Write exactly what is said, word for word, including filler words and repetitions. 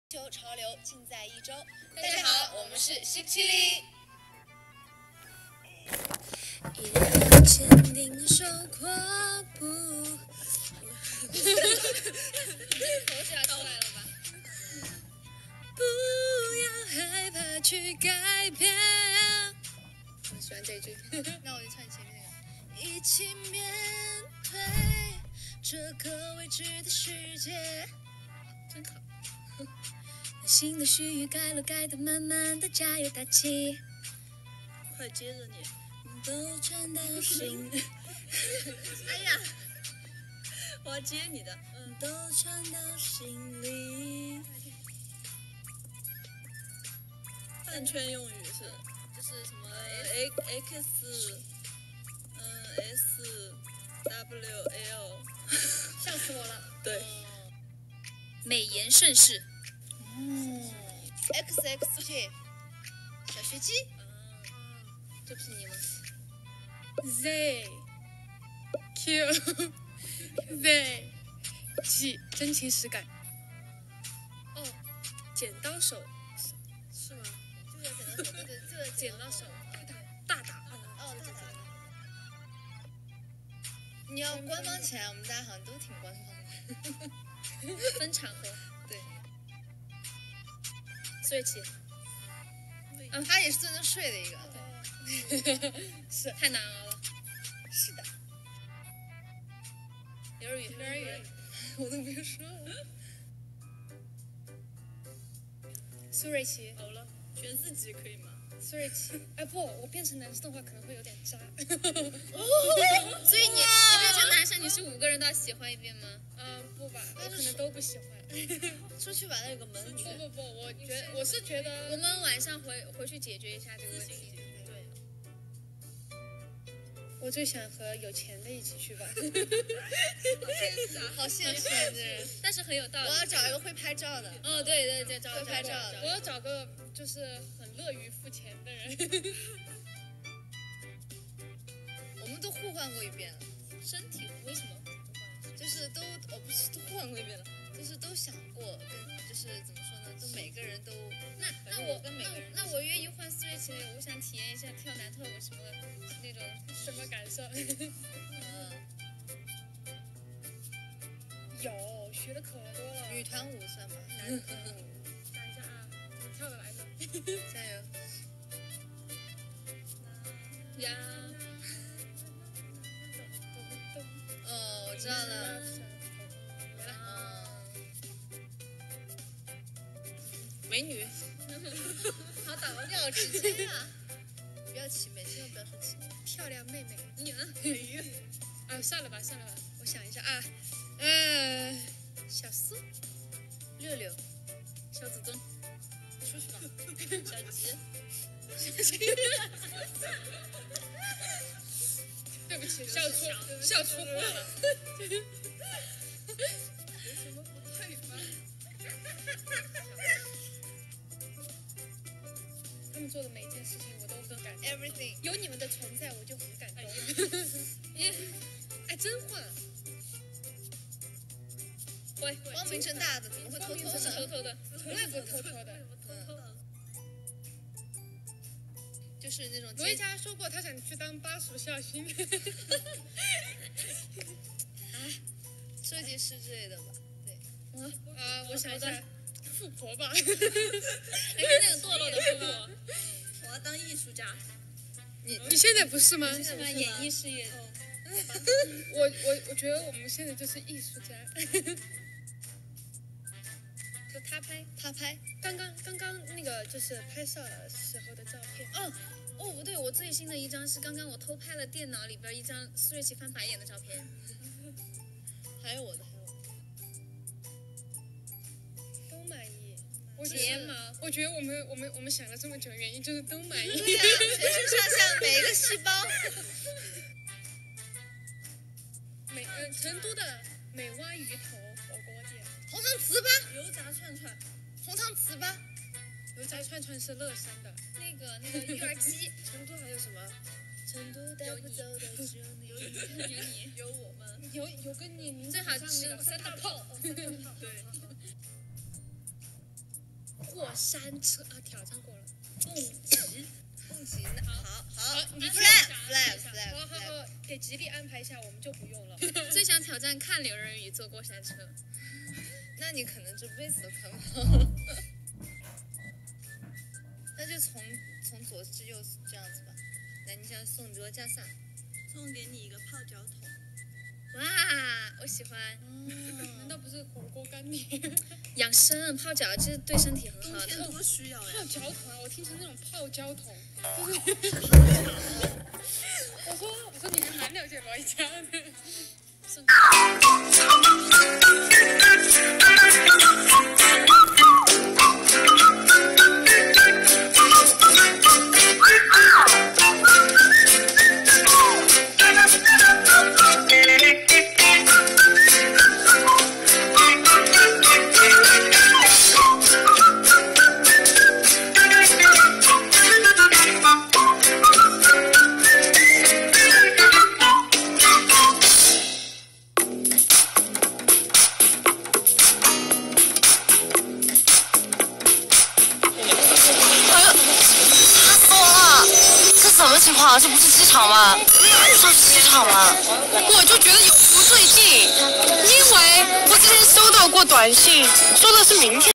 球潮流尽在一周。大家好，我们是西七零。一人坚定的手跨步。这口水要出来了吧？不要害怕去改变。我喜欢这一句。那我就唱前面那个。一起面对这个未知的世界。真好。新的序语改了改的，慢慢的加油打气， 快接着你， 都传到心。 哎呀，我要接你的， 嗯，都传到心里。 饭圈用语是， 就是什么 X X， 嗯 S W L， 笑死我了。 对， 美颜盛世。哦 ，X X J， 小学鸡。这不是你吗 ？Z Q Z G 真情实感。哦，剪刀手是吗？ 这个剪刀手，这个这个剪刀手，大打。 哦，大打。你要官方起来，我们大家好像都挺官方的。分场合。对。 苏瑞奇， 嗯，他也是最能睡的一个， 对，是太难熬了。 是的。 刘宇，刘宇， 我都别说了。 苏瑞奇， 好了，选自己可以吗？ 苏瑞奇，哎不，我变成男生的话可能会有点渣。 哦， 所以你你变成男生，你是五个人都要喜欢一遍吗？嗯，不吧，我可能都不喜欢。 出去把那个门不不不，我觉得我是觉得我们晚上回回去解决一下这个问题。对，我最想和有钱的一起去吧。 好现实啊，这人， 但是很有道理。 我要找一个会拍照的。 哦，对对对，找会拍照的。 我要找个就是很乐于付钱的人。 我们都互换过一遍了。 身体为什么？ 就是都哦不是都互换过一遍了。就是都想过，跟就是怎么说呢，都每个人都那那我跟每个人那我愿意换苏瑞奇，我想体验一下跳男特舞什么的那种什么感受。 嗯， 有学的可多了。 女团舞算吧。 男团舞，想一下啊，怎么跳的来着？ 加油！ 呀！ 哦，我知道了。 美女， 好打爆，你好直接啊！不要奇美，千万不要说奇美。 漂亮妹妹， 你呢？ 啊，算了吧，算了吧，我想一下啊，呃，小苏， 六六， 小祖宗， 出去吧。小吉， 小吉。对不起，笑出笑出话了。 有什么不对吗？ 他们做的每一件事情我都很感动 ，everything， 有你们的存在我就很感动。哎，真话。喂， 光明正大的，怎么会偷偷的？ 偷偷的，从来不偷偷的。 就是那种。 罗一佳说过，他想去当巴蜀孝心。 哎，设计师之类的吧？对。 啊，我想一下。富婆吧，还是那种堕落的富婆。 我要当艺术家。 你你现在不是吗？ 是吗？演艺事业。 我我我觉得我们现在就是艺术家。就他拍， 他拍。 刚刚刚刚那个就是拍摄时候的照片。哦哦，不对，我最新的一张是刚刚我偷拍了电脑里边一张苏瑞奇翻白眼的照片。 还有我的。 我睫毛，我觉得我们我们我们想了这么久，原因就是都满意。 对呀、啊，全身上下每个细胞。 美嗯，成都的美蛙鱼头火锅店， 红糖糍粑， 油炸串串， 红糖糍粑， 油炸串串是乐山的。 那个那个芋儿鸡， 成都还有什么？ 成都带不走的只有你， 有你，有你，有我们， 有有跟你名字最好吃三大炮。 对。 过山车啊，挑战过了。蹦极， 蹦极，好好， 你 flag flag flag， 好好好，给吉利安排一下，我们就不用了。最想挑战看刘仁宇坐过山车， 那你可能这辈子都看不到。那就从从左至右这样子吧。来，你想送多加萨？ 送给你一个泡脚桶。 哇，我喜欢。 难道不是火锅干面？ 养生泡脚这对身体很好的。 冬天多需要呀！ 泡脚桶啊，我听成那种泡椒桶。我说我说你还蛮了解毛一家的。送什么情况？这不是机场吗？这是机场吗？我就觉得有不对劲，因为我之前收到过短信，说的是明天。